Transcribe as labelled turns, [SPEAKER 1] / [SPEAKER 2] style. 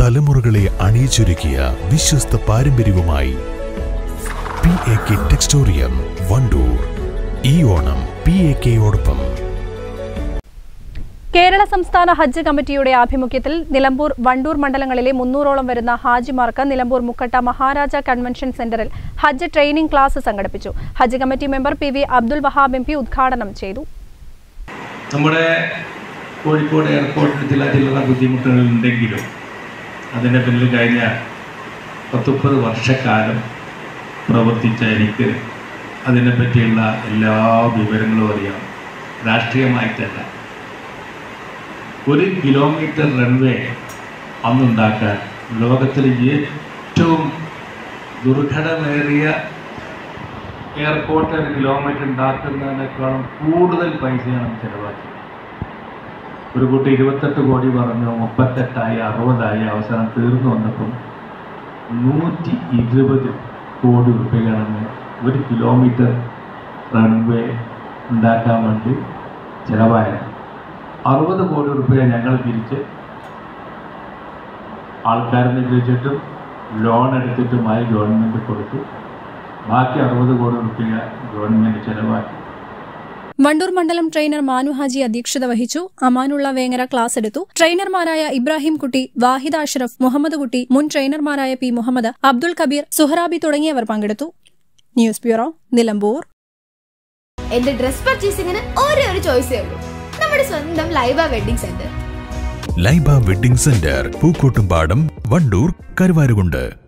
[SPEAKER 1] തലമുറകളെ അണിയിച്ചൊരുക്കിയ വിശ്വസ്ത പാരമ്പര്യവുമായി PAK ടെക്സ്റ്റോറിയം വണ്ടൂർ. ഈ ഓണം PAKയോടൊപ്പം.
[SPEAKER 2] കേരള സംസ്ഥാന ഹജ്ജ് കമ്മിറ്റിയുടെ ആഭിമുഖ്യത്തിൽ നിലമ്പൂർ, വണ്ടൂർ മണ്ഡലങ്ങളിലെ 300ഓളം വരുന്ന ഹാജിമാർക്ക് നിലമ്പൂർ മുക്കട്ട മഹാരാജ കൺവെൻഷൻ സെന്ററിൽ ഹജ്ജ് ട്രെയിനിംഗ് ക്ലാസ് സംഘടിപ്പിച്ചു. ഹജ്ജ് committee member PV Abdul Wahab MP ഉദ്ഘാടനം ചെയ്തു.
[SPEAKER 3] നമ്മുടെ കോഴിക്കോട് എയർപോർട്ടിൽ ചില ബുദ്ധിമുട്ടുകൾ ഉണ്ടെങ്കിലും അതിൻ്റെ പിന്നിൽ കഴിഞ്ഞ 10-30 വർഷക്കാലം പ്രവർത്തിച്ച എനിക്ക് അതിനെപ്പറ്റിയുള്ള എല്ലാ വിവരങ്ങളും അറിയാം. രാഷ്ട്രീയമായിട്ടല്ല, 1 കിലോമീറ്റർ റൺവേ അന്നുണ്ടാക്കാൻ ലോകത്തിലെ ഏറ്റവും ദുർഘടമേറിയ എയർപോർട്ട് 1 കിലോമീറ്റർ ഉണ്ടാക്കുന്നതിനേക്കാളും കൂടുതൽ പൈസയാണ് ചിലവാക്കിയത്. ഒരു കൂട്ടി 28 കോടി പറഞ്ഞു, 38ആയി, 60ആയി, അവസാനം തീർന്നു വന്നപ്പം 120 കോടി രൂപയാണ് 1 കിലോമീറ്റർ റൺവേ ഉണ്ടാക്കാൻ വേണ്ടി ചിലവായത്. 60 കോടി രൂപ ഞങ്ങൾ തിരിച്ച് ആൾക്കാരിൽ തിരിച്ചിട്ടും ലോൺ എടുത്തിട്ടുമായി ഗവൺമെൻറ് കൊടുത്തു. ബാക്കി 60 കോടി രൂപ ഗവൺമെൻറ് ചിലവാക്കി.
[SPEAKER 2] വണ്ടൂർ മണ്ഡലം ട്രെയിനർ മാനു ഹാജി അധ്യക്ഷത വഹിച്ചു. അമാനുള്ള വേങ്ങര ക്ലാസ് എടുത്തു. ട്രെയിനർമാരായ ഇബ്രാഹിം കുട്ടി, വാഹിദ് അഷ്റഫ്, മുഹമ്മദ് കുട്ടി, മുൻ ട്രെയിനർമാരായ P മുഹമ്മദ്, അബ്ദുൽ കബീർ, സുഹറാബി തുടങ്ങിയവർ പങ്കെടുത്തു. News bureau, Nilambur.
[SPEAKER 4] എന്റെ ഡ്രസ് പർച്ചേസിംഗിന് ഒരേ ഒരു ചോയ്സേ ഉള്ളൂ, നമ്മുടെ സ്വന്തം Laiba wedding centre.
[SPEAKER 1] Laiba wedding centre, Pookkottumpadam, Wandoor, Karuvarakundu.